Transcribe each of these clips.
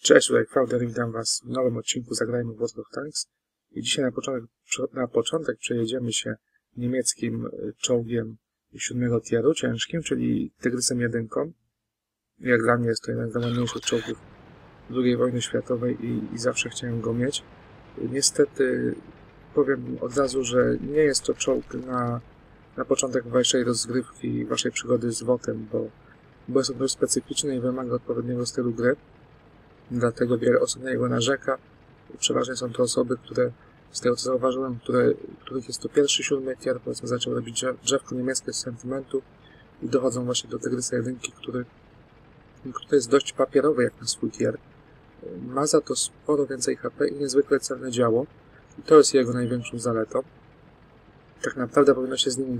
Cześć, tutaj Fauder, witam Was w nowym odcinku Zagrajmy w World of Tanks. I dzisiaj na początek przejedziemy się niemieckim czołgiem 7 tieru, ciężkim, czyli Tygrysem 1. Jak dla mnie jest to jeden z najładniejszych czołgów II wojny światowej i zawsze chciałem go mieć. Niestety powiem od razu, że nie jest to czołg na początek Waszej rozgrywki, Waszej przygody z WOT-em, bo jest on dość specyficzny i wymaga odpowiedniego stylu gry. Dlatego wiele osób na niego narzeka. Przeważnie są to osoby, które, z tego co zauważyłem, których jest to pierwszy 7 tier, powiedzmy, zaczął robić drzewko niemieckie z sentymentu i dochodzą właśnie do Tygrysa 1, który jest dość papierowy jak na swój tier. Ma za to sporo więcej HP i niezwykle celne działo. I to jest jego największą zaletą. Tak naprawdę powinno się z nim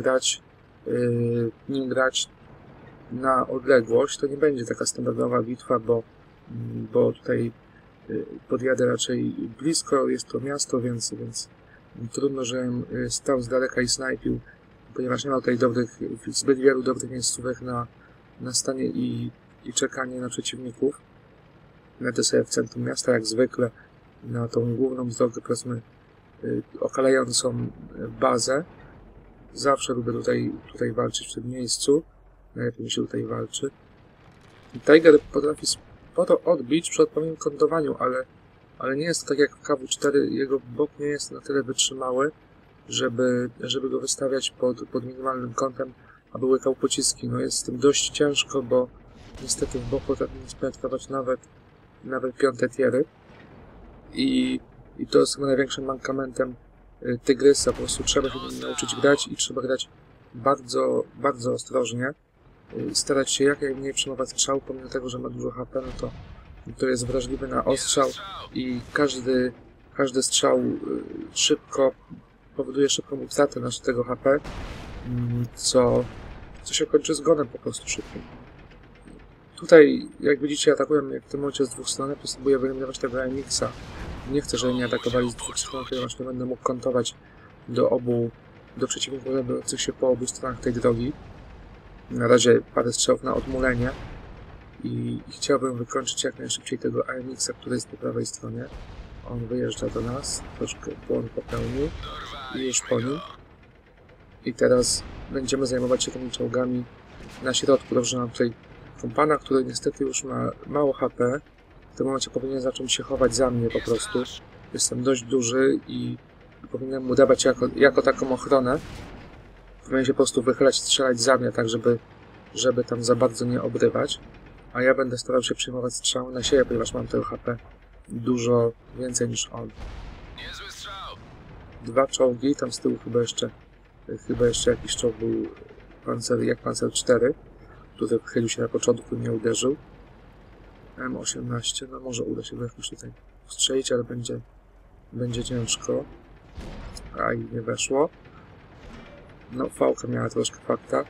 grać na odległość. To nie będzie taka standardowa bitwa, bo tutaj podjadę raczej blisko, jest to miasto, więc trudno, żebym stał z daleka i snajpił, ponieważ nie ma tutaj zbyt wielu dobrych miejscówek na stanie i czekanie na przeciwników. Jadę sobie w centrum miasta, jak zwykle, na tą główną drogę, powiedzmy, okalającą bazę. Zawsze lubię tutaj walczyć w tym miejscu. Najlepiej mi się tutaj walczy. Tiger potrafi sporo odbić przy odpowiednim kątowaniu, ale nie jest to tak jak w KW4, jego bok nie jest na tyle wytrzymały, żeby go wystawiać pod minimalnym kątem, aby łykał pociski. No jest z tym dość ciężko, bo niestety w bok potrafi spenetrować nawet 5 tiery i to jest chyba największym mankamentem Tygrysa. Po prostu trzeba się nauczyć grać i trzeba grać bardzo, bardzo ostrożnie. Starać się jak najmniej przyjmować strzał, pomimo tego, że ma dużo HP, no to jest wrażliwy na ostrzał i każdy strzał powoduje szybką utratę naszego HP, co się kończy zgonem po prostu szybkim. Tutaj, jak widzicie, atakują mnie w tym momencie z dwóch stron, próbuję wyeliminować tego AMX-a. Nie chcę, żeby mnie atakowali z dwóch stron, ponieważ nie będę mógł kątować do przeciwników znajdujących się po obu stronach tej drogi. Na razie parę strzałów na odmulenie i chciałbym wykończyć jak najszybciej tego AMX-a, który jest po prawej stronie. On wyjeżdża do nas, troszkę błąd popełnił i już po nim. I teraz będziemy zajmować się tymi czołgami na środku. Dobrze, mam tutaj kompana, który niestety już ma mało HP. W tym momencie powinien zacząć się chować za mnie po prostu. Jestem dość duży i powinienem mu dawać jako taką ochronę. Powinien się po prostu wychylać, strzelać za mnie, tak żeby tam za bardzo nie obrywać. A ja będę starał się przyjmować strzały na siebie, ponieważ mam tego HP dużo więcej niż on. Dwa czołgi, tam z tyłu chyba jeszcze jakiś czołg był jak Panzer 4, który wychylił się na początku i nie uderzył. M18, no może uda się go jakoś tutaj strzelić, ale będzie ciężko. A i nie weszło. No, fałka miała troszkę fakta.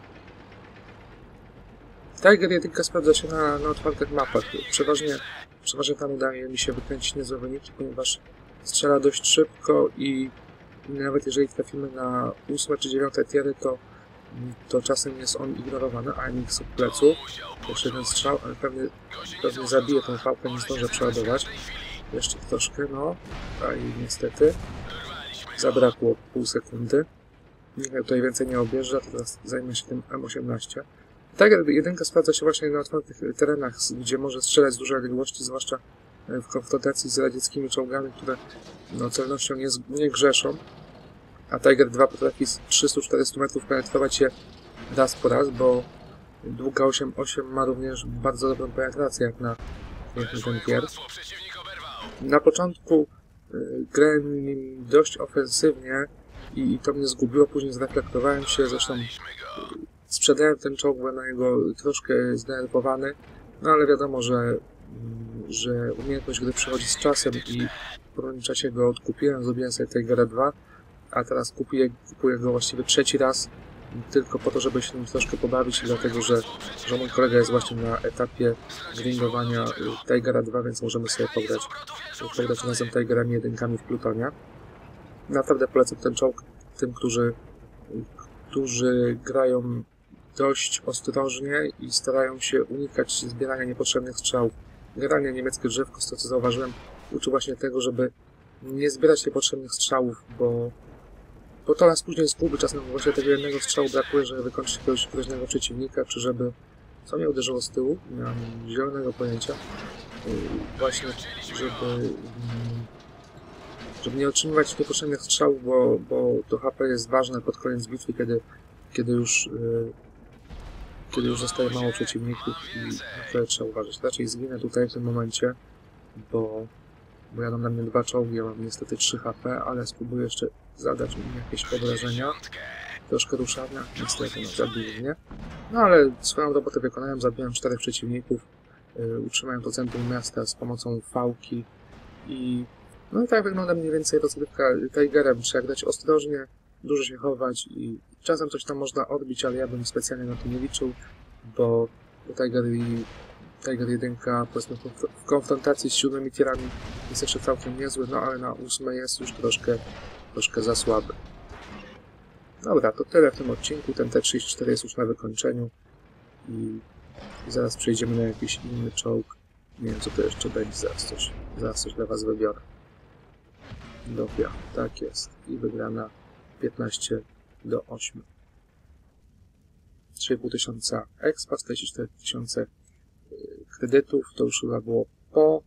Tiger 1 sprawdza się na otwartych mapach. Przeważnie tam udaje mi się wykręcić niezłe wyniki, ponieważ strzela dość szybko i nawet jeżeli trafimy na 8 czy 9 tiery, to czasem jest on ignorowany, a nie z plecu. Jeszcze jeden strzał, ale pewnie zabije tą fałkę, nie zdążę przeładować. Jeszcze troszkę, no. A i niestety zabrakło pół sekundy. Nikt tutaj więcej nie objeżdża, to teraz zajmę się tym M18. Tiger 1 sprawdza się właśnie na otwartych terenach, gdzie może strzelać z dużej odległości, zwłaszcza w konfrontacji z radzieckimi czołgami, które celnością nie grzeszą. A Tiger 2 potrafi z 300-400 metrów penetrować się raz po raz, bo długa 8.8 ma również bardzo dobrą penetrację jak na ten tier. Na początku grałem nim dość ofensywnie i to mnie zgubiło, później zreflektowałem się, zresztą sprzedałem ten czołg, byłem na niego troszkę zdenerwowany, no ale wiadomo, że umiejętność gry przychodzi z czasem i w pewnym czasie go odkupiłem, zrobiłem sobie Tigera 2, a teraz kupuję go właściwie trzeci raz, tylko po to, żeby się nim troszkę pobawić, dlatego że mój kolega jest właśnie na etapie grindowania Tigera 2, więc możemy sobie pograć razem Tigerami 1 w Plutonie. Naprawdę polecam ten czołg tym, którzy grają dość ostrożnie i starają się unikać zbierania niepotrzebnych strzałów. generalnie niemieckie drzewko, z tego co zauważyłem, uczy właśnie tego, żeby nie zbierać niepotrzebnych strzałów, bo to nas później zgubi. Czasem właśnie tego jednego strzału brakuje, żeby wykończyć jakiegoś groźnego przeciwnika, czy żeby... Co mnie uderzyło z tyłu? Nie mam zielonego pojęcia. Właśnie, żeby nie otrzymywać niepotrzebnych strzałów, bo to HP jest ważne pod koniec bitwy, kiedy już zostaje mało przeciwników i na to trzeba uważać. Raczej zginę tutaj w tym momencie, bo jadą na mnie 2 czołgi, ja mam niestety 3 HP, ale spróbuję jeszcze zadać im jakieś obrażenia. Troszkę ruszania, niestety zabili mnie. No ale swoją robotę wykonałem, zabiłem 4 przeciwników, utrzymałem to centrum miasta z pomocą fałki i no i tak wygląda mniej więcej rozgrywka Tigerem. Trzeba grać ostrożnie, dużo się chować i czasem coś tam można odbić, ale ja bym specjalnie na to nie liczył, bo Tiger 1 powiedzmy w konfrontacji z 7 tierami jest jeszcze całkiem niezły, no ale na 8 jest już troszkę za słaby. Dobra, to tyle w tym odcinku. Ten T-34 jest już na wykończeniu i zaraz przejdziemy na jakiś inny czołg. Nie wiem, co to jeszcze będzie, zaraz coś dla was wybiorę. Dobra, tak jest. I wygrana 15-8. 3500 expa, 44 000 kredytów. To już chyba było po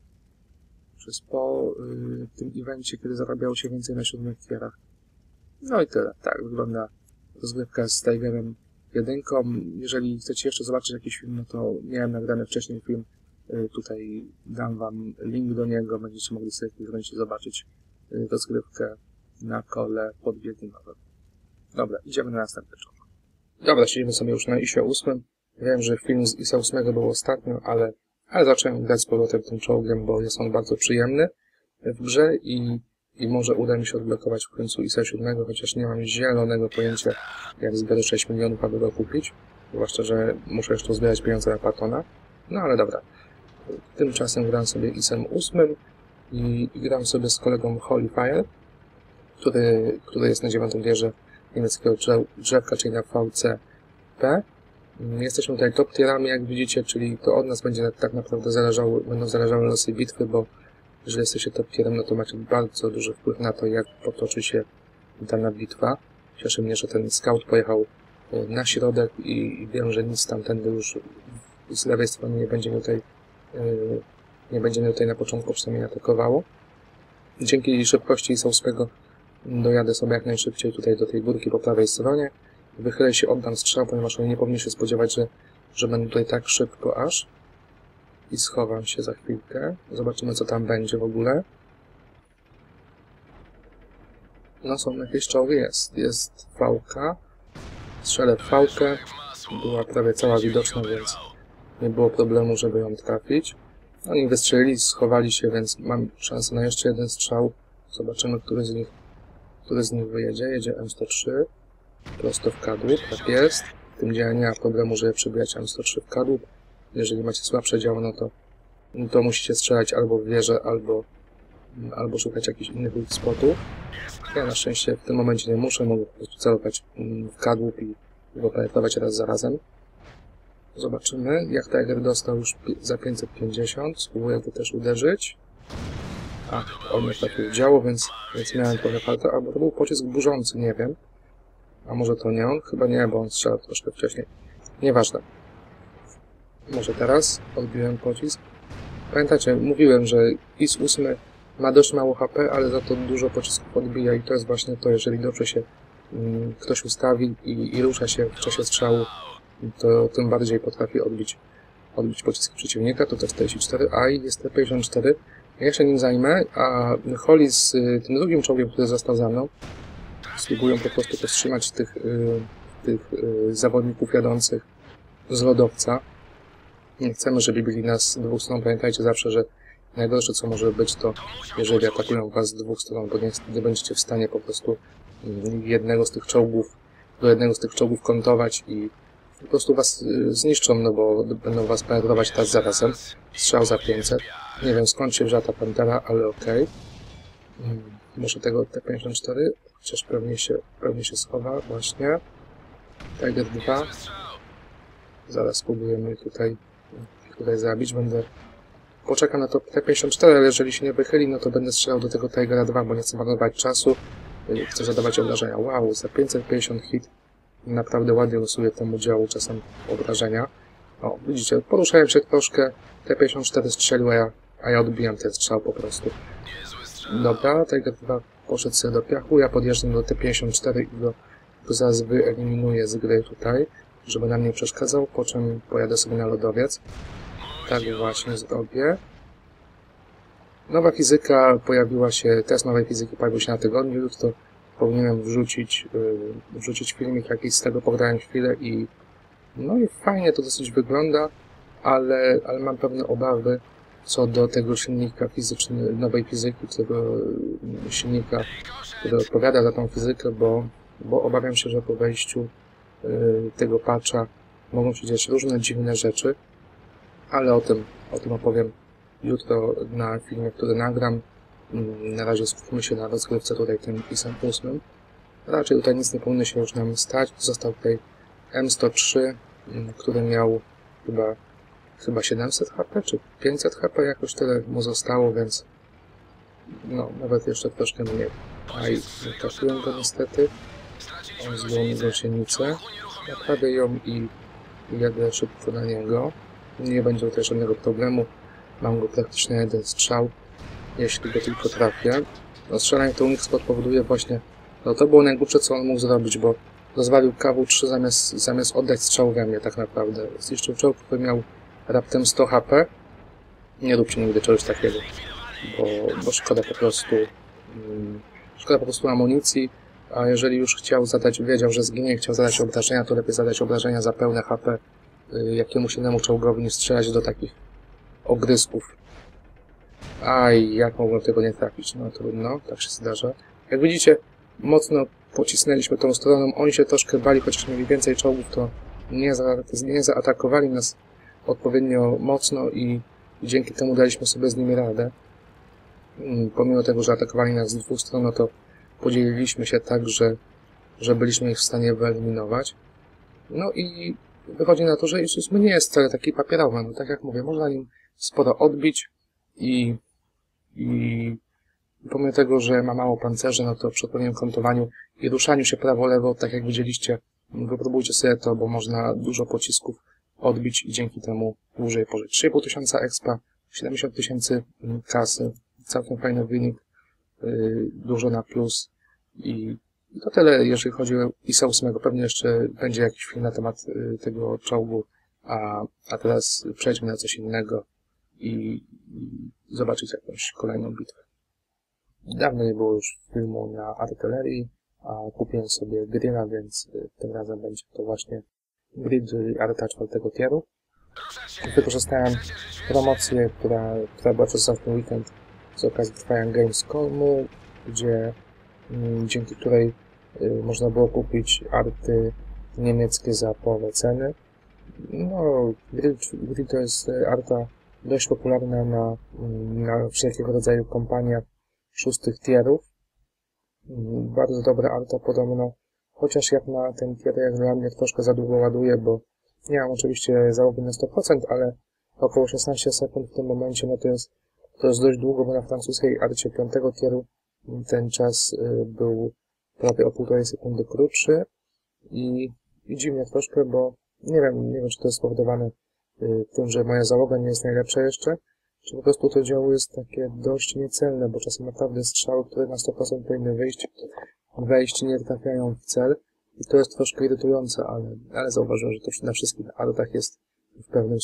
tym evencie, kiedy zarabiało się więcej na 7 tierach. No i tyle. Tak wygląda rozgrywka z Tigerem 1. Jeżeli chcecie jeszcze zobaczyć jakiś film, no to miałem nagrany wcześniej film. Tutaj dam wam link do niego. Będziecie mogli sobie kliknąć i zobaczyć rozgrywkę na kole podbieglinowym. Dobra, idziemy na następny czołg. Dobra, siedzimy sobie już na ISie 8. Wiem, że film z ISa 8 był ostatnio, ale zacząłem grać z powrotem tym czołgiem, bo jest on bardzo przyjemny w grze i może uda mi się odblokować w końcu ISa 7, chociaż nie mam zielonego pojęcia, jak zbierę 6 milionów, aby go kupić. Zwłaszcza, że muszę jeszcze zbierać pieniądze na Patona. No ale dobra. Tymczasem gram sobie ISem 8 i gram sobie z kolegą Holyfire, który jest na 9. wieży niemieckiego drzewka, czyli na VCP. Jesteśmy tutaj top tierami, jak widzicie, czyli to od nas będzie tak naprawdę będą zależały losy bitwy, bo jeżeli jesteście top tierem, no to macie bardzo duży wpływ na to, jak potoczy się dana bitwa. Cieszy mnie, że ten scout pojechał na środek i wiem, że nic tamtędy już z lewej strony nie będzie mnie tutaj na początku przynajmniej atakowało. Dzięki szybkości Souskiego dojadę sobie jak najszybciej tutaj do tej górki po prawej stronie. Wychylę się, oddam strzał, ponieważ oni nie powinni się spodziewać, że będę tutaj tak szybko aż. I schowam się za chwilkę. Zobaczymy, co tam będzie w ogóle. No są jakieś czołgi, jest fałka. Strzelę w fałkę. Była prawie cała widoczna, więc nie było problemu, żeby ją trafić. Oni wystrzelili, schowali się, więc mam szansę na jeszcze jeden strzał. Zobaczymy, który z nich wyjedzie. Jedzie M103. Prosto w kadłub, tak jest. W tym dziale nie ma problemu, żeby przybijać M103 w kadłub. Jeżeli macie słabsze działo, no to musicie strzelać albo w wieżę, albo szukać jakichś innych weak spotów. Ja na szczęście w tym momencie nie muszę, mogę po prostu celować w kadłub i go penetrować raz za razem. Zobaczymy, jak Tiger dostał już za 550. Spróbuję to też uderzyć. On nie trafił w działo, więc miałem trochę farta, albo to był pocisk burzący, nie wiem. A może to nie on? Chyba nie, bo on strzela troszkę wcześniej. Nieważne. Może teraz odbiłem pocisk. Pamiętacie, mówiłem, że IS-8 ma dość mało HP, ale za to dużo pocisków odbija i to jest właśnie to, jeżeli dobrze się ktoś ustawi i rusza się w czasie strzału, to tym bardziej potrafi odbić pociski przeciwnika. To T-44, a jest T-54. Ja się nim zajmę, a Holly z tym drugim czołgiem, który został za mną, spróbują po prostu powstrzymać tych zawodników jadących z lodowca. Nie chcemy, żeby byli nas z dwóch stron. Pamiętajcie zawsze, że najgorsze, co może być, to jeżeli atakują was z dwóch stron, bo nie będziecie w stanie po prostu do jednego z tych czołgów kontować i po prostu was zniszczą, no bo będą was penetrować teraz zarazem. Strzał za 500. Nie wiem, skąd się wzięła ta Pantera, ale okej. Może tego T-54, chociaż pewnie się schowa, właśnie. Tiger 2. Zaraz spróbujemy tutaj zabić. Będę poczekam na to T-54, ale jeżeli się nie wychyli, no to będę strzelał do tego Tigera 2, bo nie chcę marnować czasu. Chcę zadawać obrażenia. Wow, za 550 hit naprawdę ładnie losuje temu działu czasem obrażenia. O, widzicie, poruszałem się troszkę, T-54 strzelił, a ja odbijam ten strzał po prostu. Dobra, Tiger 2 poszedł sobie do piachu, ja podjeżdżam do T-54 i go zaraz wyeliminuję z gry tutaj, żeby nam nie przeszkadzał, po czym pojadę sobie na lodowiec. Tak właśnie zrobię. Nowa fizyka pojawiła się, test nowej fizyki pojawił się na tygodniu, jutro powinienem wrzucić filmik jakiś z tego, pograłem chwilę i no i fajnie to dosyć wygląda, ale mam pewne obawy co do tego silnika fizycznego, nowej fizyki, tego silnika, który odpowiada za tą fizykę, bo obawiam się, że po wejściu tego patcha mogą się dziać różne dziwne rzeczy, ale o tym opowiem jutro na filmie, który nagram. Na razie skupmy się na rozgrywce tutaj tym pisem 8. Raczej tutaj nic nie powinno się już nam stać. Został tutaj M103, który miał chyba 700 HP, czy 500 HP, jakoś tyle mu zostało, więc no, nawet jeszcze troszkę mniej. A i nie trafiłem go niestety. On zdjął mi gąsienicę. Naprawię ją i jadę szybko na niego. Nie będzie tutaj żadnego problemu. Mam go praktycznie na jeden strzał, jeśli go tylko trafię. No, strzelanie to Unix powoduje właśnie, no to było najgłupsze, co on mógł zrobić, bo rozwalił KW-3 zamiast oddać strzał we mnie tak naprawdę. Zniszczył czołg, który miał raptem 100 HP. Nie róbcie nigdy czegoś takiego, bo szkoda po prostu amunicji, a jeżeli już wiedział, że zginie i chciał zadać obrażenia, to lepiej zadać obrażenia za pełne HP jakiemuś innemu czołgowi, niż strzelać do takich ogrysków. Aj, jak mogłem tego nie trafić? No trudno, tak się zdarza. Jak widzicie, mocno pocisnęliśmy tą stroną. Oni się troszkę bali, chociaż mieli więcej czołgów, to nie zaatakowali nas odpowiednio mocno i dzięki temu daliśmy sobie z nimi radę. Pomimo tego, że atakowali nas z dwóch stron, no to podzieliliśmy się tak, że byliśmy ich w stanie wyeliminować. No i wychodzi na to, że Jezus nie jest wcale taki papierowy. No tak jak mówię, można nim sporo odbić i pomimo tego, że ma mało pancerzy, no to przy odpowiednim kątowaniu i ruszaniu się prawo-lewo, tak jak widzieliście, wypróbujcie sobie to, bo można dużo pocisków odbić i dzięki temu dłużej pożyć. 3500 expa, 70 000 kasy, całkiem fajny wynik, dużo na plus i to tyle, jeżeli chodzi o ISA 8. Pewnie jeszcze będzie jakiś film na temat tego czołgu, a teraz przejdźmy na coś innego i zobaczyć jakąś kolejną bitwę. Dawno nie było już filmu na artylerii, a kupiłem sobie grilla, więc tym razem będzie to właśnie grill, czyli arta 4. tieru. Wykorzystałem promocję, która była przez ostatni weekend z okazji trwania Gamescomu, dzięki której można było kupić arty niemieckie za połowę ceny. No, grill to jest arta dość popularna na wszelkiego rodzaju kompaniach 6 tierów. Bardzo dobra arta podobno, chociaż jak na ten tier, jak dla mnie troszkę za długo ładuje, bo nie mam oczywiście załogi na 100%, ale około 16 sekund w tym momencie, no to jest dość długo, bo na francuskiej arcie 5 tieru ten czas był prawie o 1,5 sekundy krótszy i dziwnie troszkę, bo nie wiem, czy to jest spowodowane tym, że moja załoga nie jest najlepsza jeszcze, czy po prostu to działo jest takie dość niecelne, bo czasem naprawdę strzały, które na 100% powinny wejść, nie trafiają w cel i to jest troszkę irytujące, ale zauważyłem, że to na wszystkich artach jest w pewnym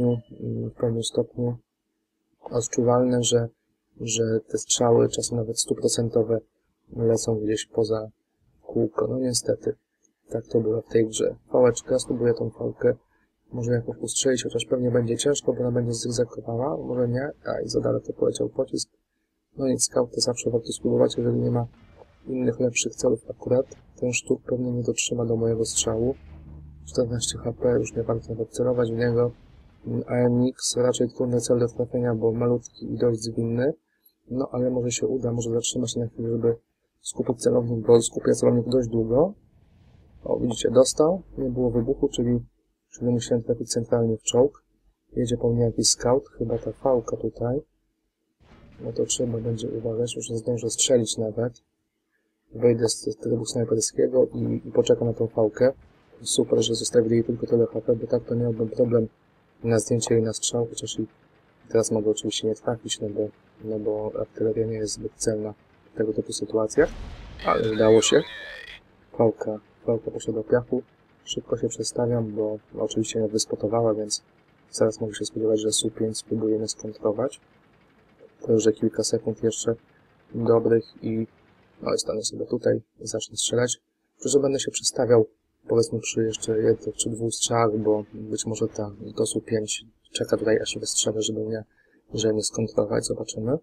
stopniu odczuwalne, że te strzały, czasem nawet 100% lecą gdzieś poza kółko. No niestety, tak to było w tej grze. Fałeczka, spróbuję tą fałkę może jakoś ustrzelić, chociaż pewnie będzie ciężko, bo ona będzie zygzakowała, może nie, i za daleko poleciał pocisk. No nic, scout to zawsze warto spróbować, jeżeli nie ma innych lepszych celów akurat. Ten sztuk pewnie nie dotrzyma do mojego strzału. 14 HP, już nie warto nawet celować w niego. AMX raczej trudny cel do trafienia, bo malutki i dość zwinny. No ale może się uda, może zatrzyma się na chwilę, żeby skupić celownik, bo skupia celownik dość długo. O, widzicie, dostał, nie było wybuchu, czyli musiałem trafić centralnie w czołg. jedzie po mnie jakiś scout, chyba ta fałka tutaj. No to trzeba będzie uważać, już nie zdążę strzelić nawet. Wejdę z trybu snajperskiego i poczekam na tą fałkę. Super, że zostawili jej tylko tyle HP, bo tak to miałbym problem na zdjęcie jej na strzał, chociaż i teraz mogę oczywiście nie trafić, no bo artyleria nie jest zbyt celna w tego typu sytuacjach, ale udało się. Fałka poszła do piachu. Szybko się przestawiam, bo oczywiście mnie wyspotowała, więc zaraz mogę się spodziewać, że Su-5 spróbuje mnie skontrować. Proszę kilka sekund jeszcze dobrych i no i stanę sobie tutaj i zacznę strzelać. Że będę się przestawiał, powiedzmy, przy jeszcze 1 czy 2 strzałach, bo być może to Su-5 czeka tutaj, aż się wystrzelę, żeby mnie skontrować. Zobaczymy.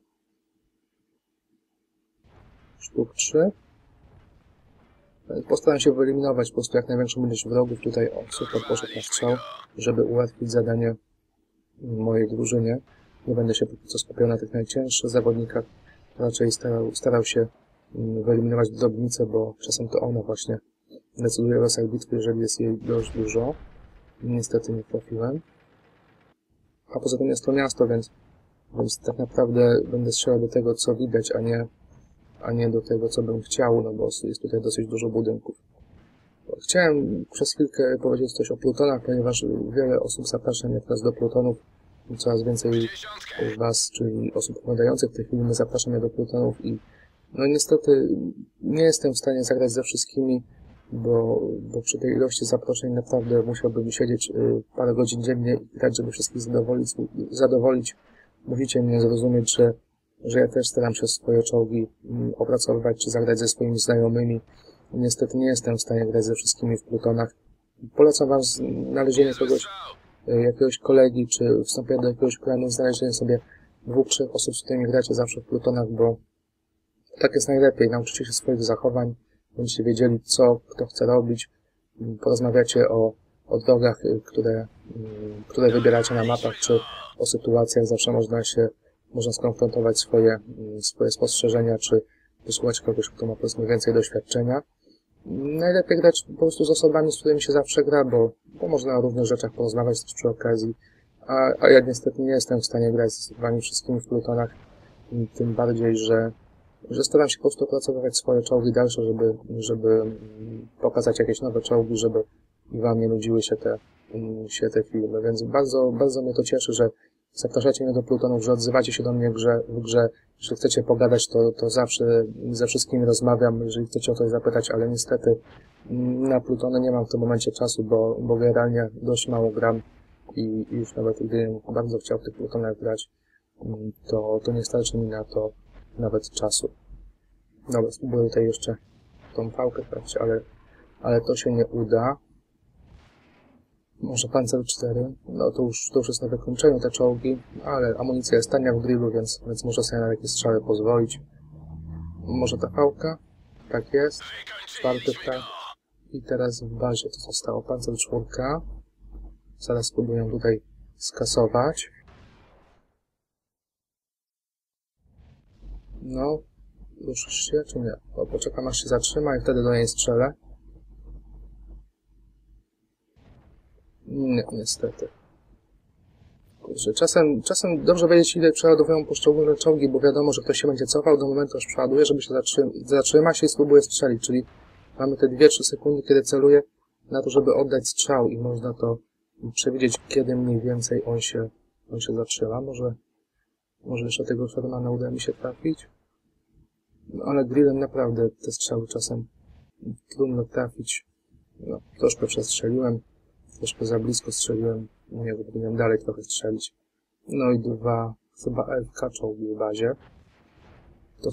Sztuk 3. Postaram się wyeliminować po prostu jak największą ilość wrogów. Tutaj super poszedł na strzał, żeby ułatwić zadanie mojej drużynie. Nie będę się póki co skupiał na tych najcięższych zawodnikach. Raczej starał się wyeliminować drobnice, bo czasem to ona właśnie decyduje o losach bitwy, jeżeli jest jej dość dużo. Niestety nie trafiłem. A poza tym jest to miasto, więc tak naprawdę będę strzelał do tego, co widać, a nie do tego, co bym chciał, no bo jest tutaj dosyć dużo budynków. Chciałem przez chwilkę powiedzieć coś o plutonach, ponieważ wiele osób zaprasza mnie teraz do plutonów. Coraz więcej was, czyli osób oglądających te filmy, zaprasza mnie do plutonów i no niestety nie jestem w stanie zagrać ze wszystkimi, bo przy tej ilości zaproszeń naprawdę musiałbym siedzieć parę godzin dziennie i grać, żeby wszystkich zadowolić. Musicie mnie zrozumieć, że ja też staram się swoje czołgi opracowywać, czy zagrać ze swoimi znajomymi. Niestety nie jestem w stanie grać ze wszystkimi w plutonach. Polecam wam znalezienie jakiegoś kolegi, czy wstąpienie do jakiegoś klanu, znalezienie sobie 2-3 osób, z którymi gracie zawsze w plutonach, bo tak jest najlepiej. Nauczycie się swoich zachowań, będziecie wiedzieli, co kto chce robić, porozmawiacie o drogach, które wybieracie na mapach, czy o sytuacjach. Zawsze można skonfrontować swoje spostrzeżenia, czy wysłuchać kogoś, kto ma powiedzmy więcej doświadczenia. Najlepiej grać po prostu z osobami, z którymi się zawsze gra, bo można o różnych rzeczach porozmawiać też przy okazji, a ja niestety nie jestem w stanie grać z wami wszystkimi w plutonach, tym bardziej, że staram się po prostu opracowywać swoje czołgi dalsze, żeby pokazać jakieś nowe czołgi, żeby i wam nie nudziły się te filmy, więc bardzo, bardzo mnie to cieszy, że zapraszacie mnie do plutonów, że odzywacie się do mnie w grze. Jeśli chcecie pogadać, to zawsze ze wszystkimi rozmawiam, jeżeli chcecie o coś zapytać, ale niestety na plutony nie mam w tym momencie czasu, bo generalnie dość mało gram i już nawet gdybym bardzo chciał w tych plutonach grać, to nie starczy mi na to nawet czasu. Dobra, spróbuję tutaj jeszcze tą fałkę trafić, ale to się nie uda. Może Panzer 4, no to już jest na wykończeniu te czołgi, ale amunicja jest tania w grillu, więc muszę sobie na takie strzały pozwolić. Może ta fałka? Tak jest. 4 ptak. I teraz w bazie to zostało Panzer 4. Zaraz spróbuję tutaj skasować. No, ruszysz się czy nie? Poczekam aż się zatrzyma i wtedy do niej strzelę. Nie, niestety. Kurczę, czasem dobrze wiedzieć, ile przeładowują poszczególne czołgi, bo wiadomo, że ktoś się będzie cofał do momentu, aż przeładuje, żeby się zatrzyma się i spróbuje strzelić, czyli mamy te 2-3 sekundy, kiedy celuje na to, żeby oddać strzał i można to przewidzieć, kiedy mniej więcej on się zatrzyma. Może jeszcze tego Shermana uda mi się trafić. No, ale grillem naprawdę te strzały czasem trudno trafić. No, troszkę przestrzeliłem. Troszkę za blisko strzeliłem, nie powinienem dalej trochę strzelić. No i 2 chyba LK czołgi w bazie. To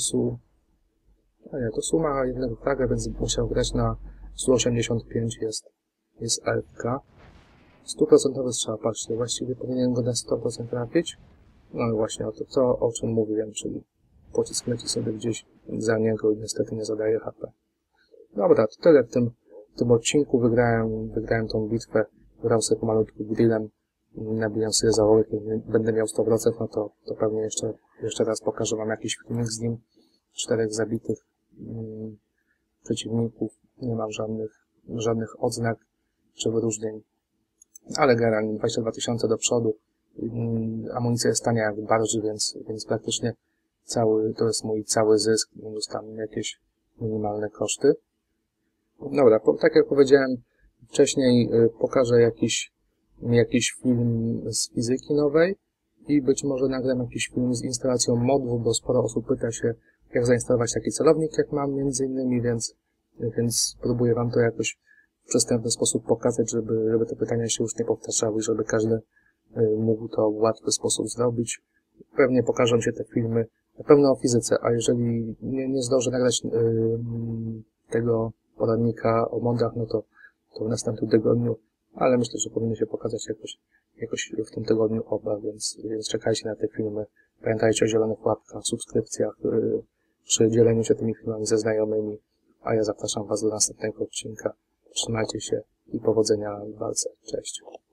Su ma jednego fraga, więc musiał grać na Su-85 jest LK. 100% strzał, patrzcie, właściwie powinien go na 100% trafić. No i właśnie o czym mówiłem, czyli pocisk leci sobie gdzieś za niego i niestety nie zadaje HP. Dobra, to tyle w tym odcinku. Wygrałem tą bitwę. Grał sobie pomalutku grillem, nabijam sobie załogę, kiedy będę miał 100%, no to pewnie jeszcze raz pokażę wam jakiś filmik z nim. 4 zabitych przeciwników, nie mam żadnych odznak czy wyróżnień, ale generalnie 22 000 do przodu, amunicja jest tania jak barży, więc praktycznie to jest mój cały zysk, minus tam jakieś minimalne koszty. Dobra, tak jak powiedziałem wcześniej, pokażę jakiś film z fizyki nowej i być może nagram jakiś film z instalacją modów, bo sporo osób pyta się, jak zainstalować taki celownik, jak mam między innymi, więc spróbuję Wam to jakoś w przystępny sposób pokazać, żeby te pytania się już nie powtarzały, żeby każdy mógł to w łatwy sposób zrobić. Pewnie pokażą się te filmy na pewno o fizyce, a jeżeli nie zdążę nagrać tego poradnika o modach, no to w następnym tygodniu, ale myślę, że powinny się pokazać jakoś w tym tygodniu oba, więc czekajcie na te filmy. Pamiętajcie o zielonych łapkach, subskrypcjach, przy dzieleniu się tymi filmami ze znajomymi, a ja zapraszam Was do następnego odcinka. Trzymajcie się i powodzenia w walce. Cześć.